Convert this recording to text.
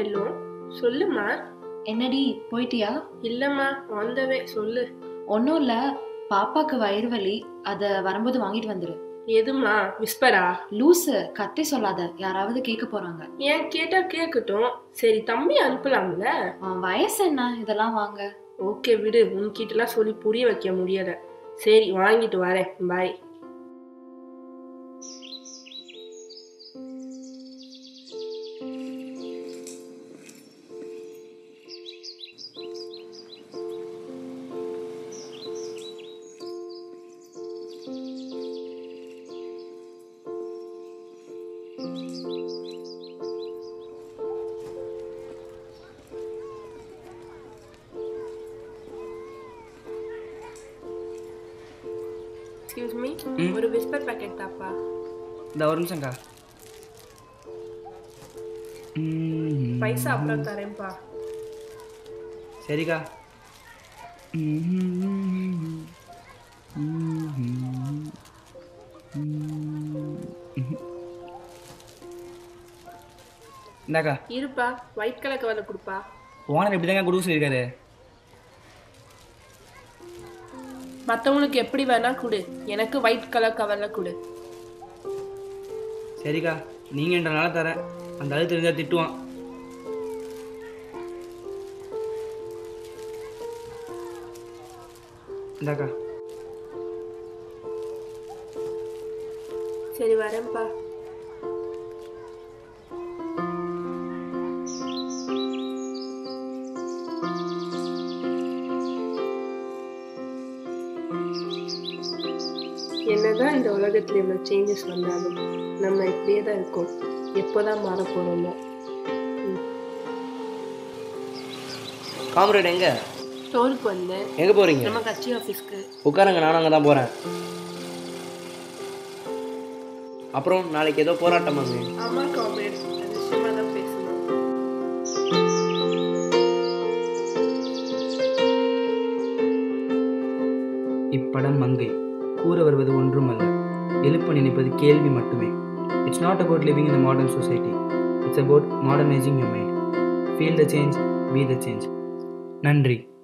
Hello, சொல்லுமா. என்னடி போயிட்டியா? இல்லம்மா, ஆன் த வே. சொல்லு. ஒன்றும் இல்லை, பாப்பாக்கு வயிறு வலி, அதை வரும்போது வாங்கிட்டு வந்துரு. எதுமா? விஸ்பரா? லூசு, கத்தி சொல்லாத, யாராவது கேட்க போறாங்க. ஏன் கேட்டா கேட்கட்டும். சரி, தம்பி அனுப்பலாம்ல. வயசு என்ன இதெல்லாம் வாங்க? ஓகே விடு, உன்கிட்டலாம் சொல்லி புரிய வைக்க முடியல. சரி, வாங்கிட்டு வரேன். பாய். எக்ஸ்கியூஸ் மீ, ஒரு விஸ்பர் பாக்கெட் தாப்பா. இந்த ஒரு நிமிஷம்க்கா. பைசா அப்புறம் தரேன்ப்பா. சரிக்கா. இந்தாக்கா. இருப்பா, ஒயிட் கலர் கவர்ல கொடுப்பா. ஓனர் எப்படி தாங்க கொடுக்க சொல்லியிருக்காரு? மற்றவங்களுக்கு எப்படி வேணா கொடு, எனக்கு ஒயிட் கலர் கவர்ல கொடு. சரிக்கா, நீங்கன்றனால தரேன். அந்த ஆளு தெரிஞ்சா திட்டுவான். இந்தாக்கா. சரி, வரேன்ப்பா. என்னதான் இந்த உலகத்துல இவ்வளவு சேஞ்சஸ் வந்தாலும் நம்ம இப்படியே தான் இருக்கோம். எப்போதான் மாற போறோமோ. காம்ரேட் எங்க? ஸ்டோருக்கு வந்தேன். எங்க போறீங்க? நம்ம கட்சி ஆஃபீஸ்க்கு. உட்காருங்க, நானும் அங்கே தான் போறேன். அப்புறம் நாளைக்கு ஏதோ போராட்டமாங்க? ஆமா காம்ரேட், அது விஷயமா தான் பேசணும். இப்படம் மங்கை. கூற வருவது ஒன்றுமல்ல, எழுப்ப நினைப்பது கேள்வி மட்டுமே. It's not about living in a modern society. It's about modernizing your mind. Feel the change, be the change. நன்றி.